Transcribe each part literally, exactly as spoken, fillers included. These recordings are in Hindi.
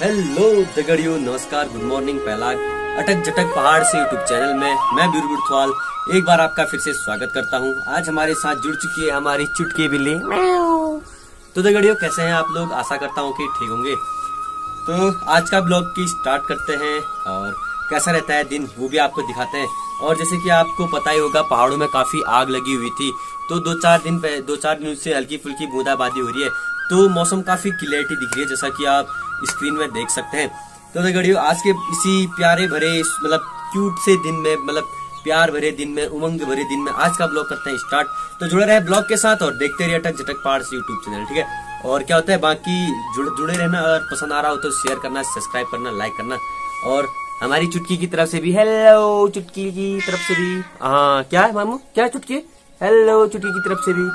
हेलो दगड़ियों, नमस्कार, गुड मॉर्निंग। पहला अटक जटक पहाड़ से यूट्यूब चैनल में मैं बीरू बुर्थवाल एक बार आपका फिर से स्वागत करता हूं। आज हमारे साथ जुड़ चुकी है हमारी चुटकी बिल्ली। तो दगड़ियों, कैसे हैं आप लोग? आशा करता हूं कि ठीक होंगे। तो आज का ब्लॉग की स्टार्ट करते हैं और कैसा रहता है दिन वो भी आपको दिखाते हैं। और जैसे कि आपको पता ही होगा, पहाड़ों में काफी आग लगी हुई थी, तो दो चार दिन दो चार दिन से हल्की फुल्की बूंदाबांदी हो रही है, तो मौसम काफी क्लियरिटी दिख रही है, जैसा कि आप स्क्रीन में देख सकते हैं। तो दगड़ियों, आज के इसी प्यारे भरे मतलब क्यूट से दिन में, मतलब प्यार भरे दिन में, उमंग भरे दिन में आज का ब्लॉग करते हैं स्टार्ट। तो जुड़े रहे ब्लॉग के साथ और देखते रहिए अटक जटक पहाड़ से यूट्यूब चैनल, ठीक है। और क्या होता है, बाकी जुड़, जुड़े रहना, और पसंद आ रहा हो तो शेयर करना, सब्सक्राइब करना, लाइक करना। और हमारी चुटकी की तरफ से भी हेलो, चुटकी की तरफ से भी हाँ, क्या है मामू, क्या है चुटकी? हेलो, चुटकी की तरफ से भी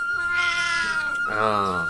हाँ।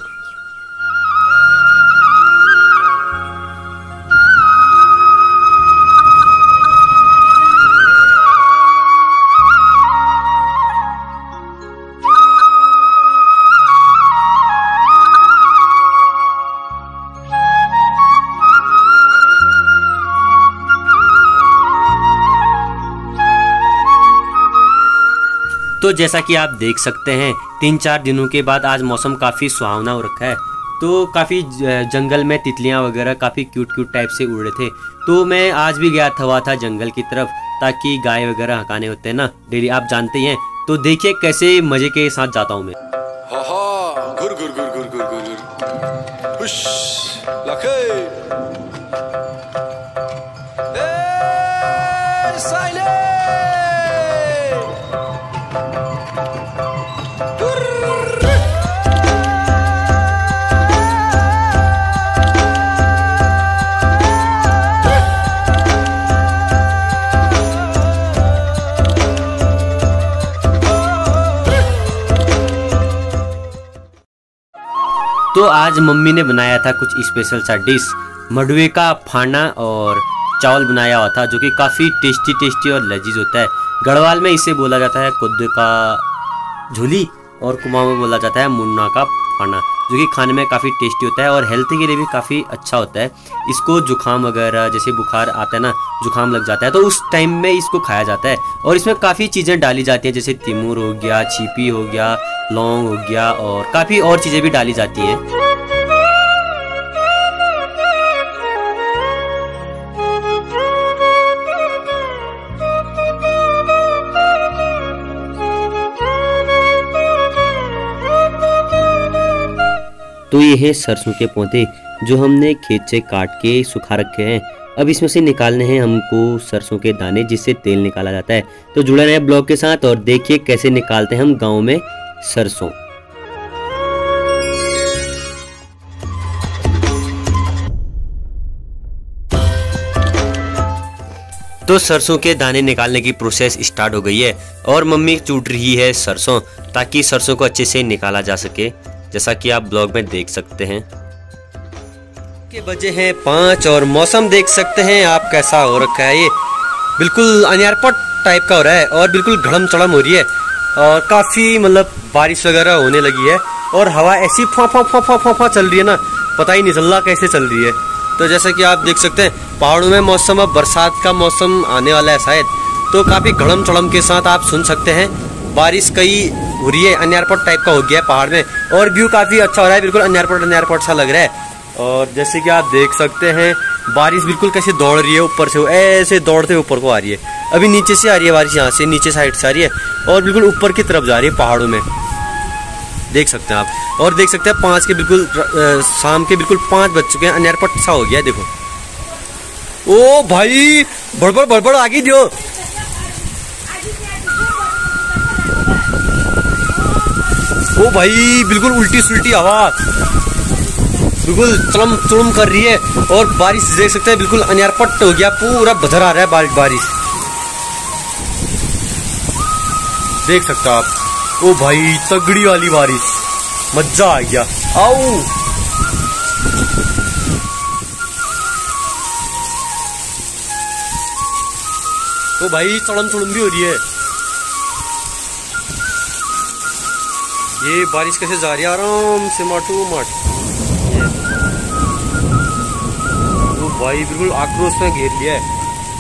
तो जैसा कि आप देख सकते हैं, तीन चार दिनों के बाद आज मौसम काफ़ी सुहावना हो रखा है। तो काफ़ी जंगल में तितलियां वगैरह काफ़ी क्यूट क्यूट टाइप से उड़ रहे थे। तो मैं आज भी गया था हुआ था जंगल की तरफ, ताकि गाय वगैरह हकाने होते हैं ना डेली, आप जानते ही हैं। तो देखिए कैसे मज़े के साथ जाता हूँ मैं। हा हा, गुर गुर गुर गुर गुर गुर हुश लखे ए साइले तो आज मम्मी ने बनाया था कुछ स्पेशल सा डिश, मडवे का फाना और चावल बनाया हुआ था, जो कि काफ़ी टेस्टी टेस्टी और लजीज होता है। गढ़वाल में इसे बोला जाता है खुद का झोली, और कुमाऊं में बोला जाता है मुन्ना का फाना, जो कि खाने में काफ़ी टेस्टी होता है और हेल्थ के लिए भी काफ़ी अच्छा होता है। इसको जुकाम वगैरह, जैसे बुखार आता है ना, जुकाम लग जाता है, तो उस टाइम में इसको खाया जाता है। और इसमें काफ़ी चीज़ें डाली जाती हैं, जैसे तिमूर हो गया, छिपी हो गया, लौंग हो गया, और काफ़ी और चीज़ें भी डाली जाती हैं। तो ये है सरसों के पौधे जो हमने खेत से काट के सुखा रखे हैं। अब इसमें से निकालने हैं हमको सरसों के दाने, जिससे तेल निकाला जाता है। तो जुड़े रहे ब्लॉग के साथ और देखिए कैसे निकालते हैं हम गांव में सरसों। तो सरसों के दाने निकालने की प्रोसेस स्टार्ट हो गई है और मम्मी चूट रही है सरसों, ताकि सरसों को अच्छे से निकाला जा सके, जैसा कि आप ब्लॉग में देख सकते हैं। के बजे हैं पाँच और मौसम देख सकते हैं आप कैसा हो रखा है। ये बिल्कुल अनियारपट टाइप का हो रहा है और बिल्कुल घड़म चढ़म हो रही है, और काफ़ी मतलब बारिश वगैरह होने लगी है, और हवा ऐसी फा फा फा फा फा फा चल रही है ना, पता ही नहीं चल रहा कैसे चल रही है। तो जैसा कि आप देख सकते हैं, पहाड़ों में मौसम अब बरसात का मौसम आने वाला है शायद, तो काफ़ी घड़म चढ़म के साथ आप सुन सकते हैं बारिश कई हो रही है। अनियारपट टाइप का हो गया है पहाड़ में, और व्यू काफ़ी अच्छा हो रहा है, बिल्कुल अनियारपट अनियारपट सा लग रहा है। और जैसे कि आप देख सकते हैं, बारिश बिल्कुल कैसे दौड़ रही है, ऊपर से ऐसे दौड़ते ऊपर को आ रही है। अभी नीचे से आ रही है बारिश, यहाँ से नीचे साइड से आ रही है, और बिल्कुल ऊपर की तरफ जा रही है पहाड़ों में, देख सकते हैं आप। और देख सकते हैं पाँच के बिल्कुल शाम के बिल्कुल पाँच बज चुके हैं, अनियारपट सा हो गया है, देखो। ओ भाई, बड़बड़ बड़बड़ आगे दियो। ओ भाई, बिल्कुल उल्टी सुल्टी हवा, बिल्कुल चलम चुलम कर रही है, और बारिश देख सकते हैं बिल्कुल अनियारपट हो गया, पूरा बदर आ रहा है बारिश बारिश देख सकते हो आप। ओ भाई, तगड़ी वाली बारिश, मजा आ गया। आओ तो भाई, चलम चुलम भी हो रही है। ये बारिश कैसे जा रही है आराम से, माटू माट। भाई बिल्कुल आक्रोश में घेर लिया है।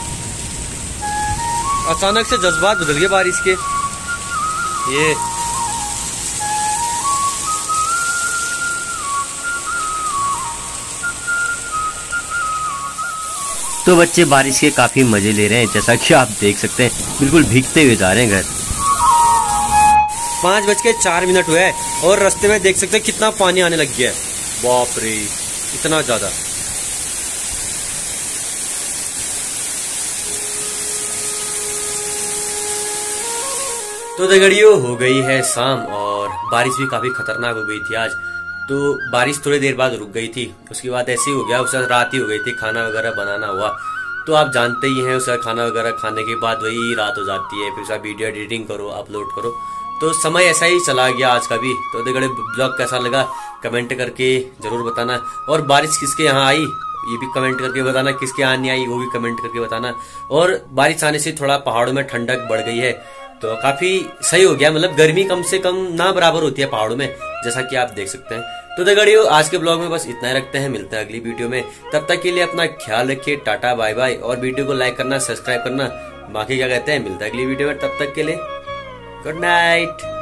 अचानक से जज्बात बदल गए बारिश के। ये तो बच्चे बारिश के काफी मजे ले रहे हैं, जैसा कि आप देख सकते हैं बिल्कुल भीगते हुए जा रहे हैं घर। पाँच बज के चार मिनट हुए हैं और रास्ते में देख सकते हैं कितना पानी आने लग गया है। बाप रे, इतना ज्यादा। तो दगड़ियों हो गई है शाम और बारिश भी काफी खतरनाक हो गई थी आज। तो बारिश थोड़ी देर बाद रुक गई थी, उसके बाद ऐसे ही हो गया, उसके बाद रात ही हो गई थी, खाना वगैरह बनाना हुआ। तो आप जानते ही हैं उसका खाना वगैरह खाने के बाद वही रात हो जाती है, फिर उसका वीडियो एडिटिंग करो, अपलोड करो। तो समय ऐसा ही चला गया आज का भी। तो दगड़े ब्लॉग कैसा लगा कमेंट करके जरूर बताना, और बारिश किसके यहाँ आई ये भी कमेंट करके बताना, किसके यहाँ नहीं आई वो भी कमेंट करके बताना। और बारिश आने से थोड़ा पहाड़ों में ठंडक बढ़ गई है, तो काफी सही हो गया, मतलब गर्मी कम से कम ना बराबर होती है पहाड़ों में, जैसा कि आप देख सकते हैं। तो दगड़ियों आज के ब्लॉग में बस इतना ही रखते हैं, मिलते हैं अगली वीडियो में। तब तक के लिए अपना ख्याल रखिए, टाटा बाय बाय, और वीडियो को लाइक करना, सब्सक्राइब करना, बाकी क्या कहते हैं, मिलते हैं अगली वीडियो में। तब तक के लिए गुड नाइट।